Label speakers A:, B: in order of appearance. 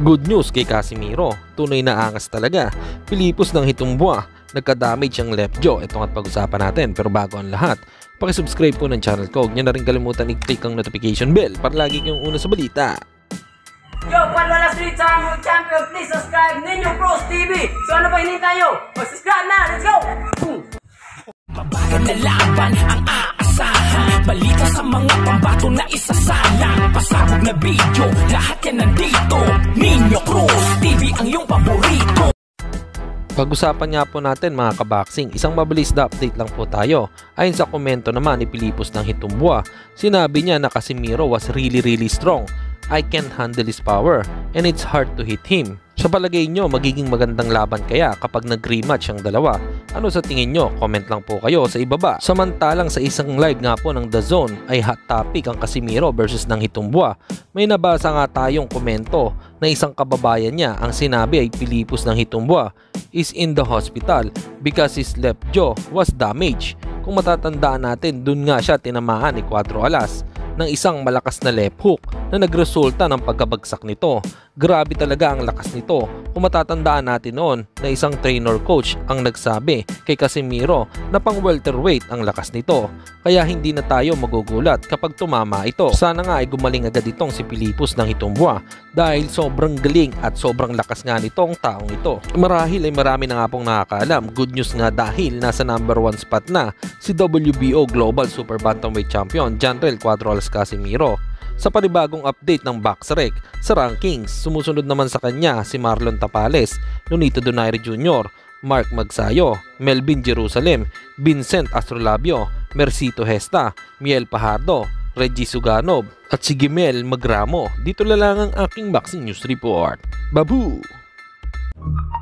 A: Good news kay Casimero, tunay na angas talaga. Fillipus ng hitumbwa, nagka-damage ang left jaw. Ito nga't pag-usapan natin, pero bago ang lahat, pakisubscribe po ng channel ko. Huwag niyo na rin kalimutan i-click ang notification bell para lagi kayong una sa balita.
B: Yo, Quadro Alas champion, please subscribe Ninyo Pros TV. So ano pa hinihintay nyo? Mag-subscribe na, let's go!
C: Mabagal na laban ang aasahan, balita sa mga pambato na isasalang, pasabog na video, lahat yan nandito. Ninyo Pros TV ang iyong paborito.
A: Pag-usapan nga po natin mga kaboxing, isang mabilis na update lang po tayo. Ayon sa komento naman ni Fillipus ng hitumbwa, sinabi niya na Casimero was really strong. I can't handle his power and it's hard to hit him. Sa palagay nyo, magiging magandang laban kaya kapag nag-rematch ang dalawa? Ano sa tingin nyo? Comment lang po kayo sa ibaba. Samantalang sa isang live nga po ng The Zone ay hot topic ang Casimero versus ng hitumbwa. May nabasa nga tayong komento na isang kababayan niya ang sinabi ay Fillipus ng hitumbwa is in the hospital because his left jaw was damaged. Kung matatandaan natin, dun nga siya tinamaan ni Quadro Alas ng isang malakas na left hook na nagresulta ng pagkabagsak nito. Grabe talaga ang lakas nito. Kung matatandaan natin noon na isang trainer coach ang nagsabi kay Casimero na pang welterweight ang lakas nito. Kaya hindi na tayo magugulat kapag tumama ito. Sana nga ay gumaling agad itong si Fillipus ng hitumbwa dahil sobrang galing at sobrang lakas nga nitong taong ito. Marahil ay marami na nga pong nakakaalam. Good news nga dahil nasa number 1 spot na si WBO Global Super Bantamweight Champion General Quadro Alas Casimero. Sa panibagong update ng BoxRec sa rankings, sumusunod naman sa kanya si Marlon Tapales, Nonito Donaire Jr., Mark Magsayo, Melvin Jerusalem, Vincent Astrolabio, Mercito Hesta, Miel Pajardo, Reggie Suganov at si Gimel Magramo. Dito lang ang aking boxing news report. Babu!